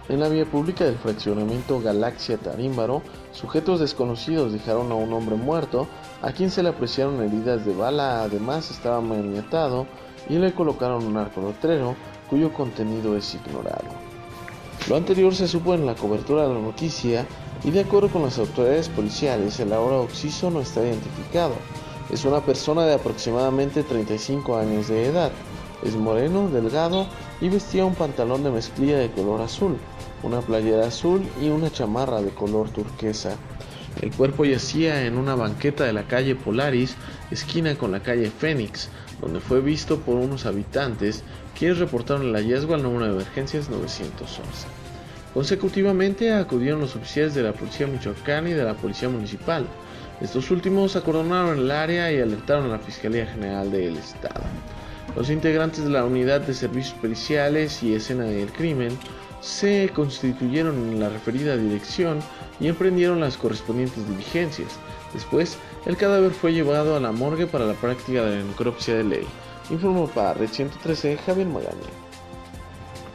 En la vía pública del fraccionamiento Galaxia Tarímbaro, sujetos desconocidos dejaron a un hombre muerto, a quien se le apreciaron heridas de bala, además estaba maniatado y le colocaron un arco cuyo contenido es ignorado. Lo anterior se supo en la cobertura de la noticia y de acuerdo con las autoridades policiales, el ahora occiso no está identificado. Es una persona de aproximadamente 35 años de edad. Es moreno, delgado y vestía un pantalón de mezclilla de color azul, una playera azul y una chamarra de color turquesa. El cuerpo yacía en una banqueta de la calle Polaris, esquina con la calle Fénix, donde fue visto por unos habitantes, quienes reportaron el hallazgo al número de emergencias 911. Consecutivamente acudieron los oficiales de la Policía Michoacana y de la Policía Municipal. Estos últimos acordonaron el área y alertaron a la Fiscalía General del Estado. Los integrantes de la Unidad de Servicios Periciales y Escena del Crimen se constituyeron en la referida dirección y emprendieron las correspondientes diligencias. Después, el cadáver fue llevado a la morgue para la práctica de la necropsia de ley. Informó para Red 113 Javier Magaña.